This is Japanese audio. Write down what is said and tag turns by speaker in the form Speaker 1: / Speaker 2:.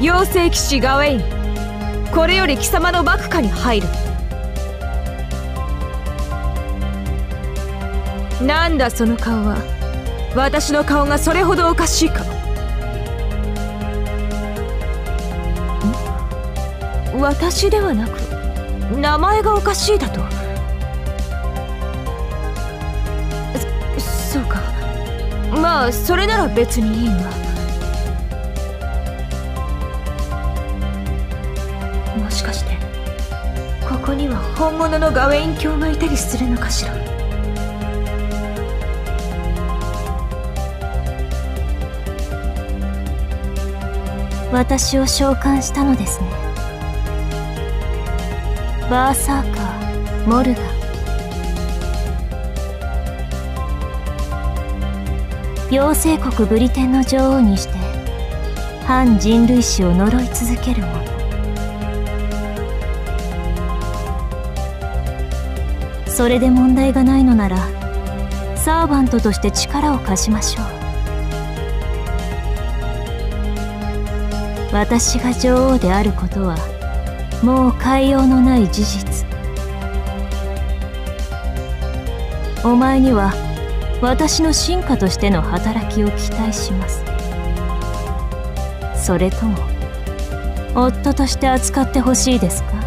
Speaker 1: 妖精騎士ガウェイン、これより貴様の幕下に入る。なんだその顔は。私の顔がそれほどおかしいか。私ではなく名前がおかしいだと。そうか。まあそれなら別にいいが。もしかしてここには本物のガウェイン卿がいたりするのかしら。
Speaker 2: 私を召喚したのですね。バーサーカーモルガ。妖精国ブリテンの女王にして反人類史を呪い続ける者。それで問題がないのならサーバントとして力を貸しましょう。私が女王であることはもう変えようのない事実。お前には私の臣下としての働きを期待します。それとも夫として扱ってほしいですか？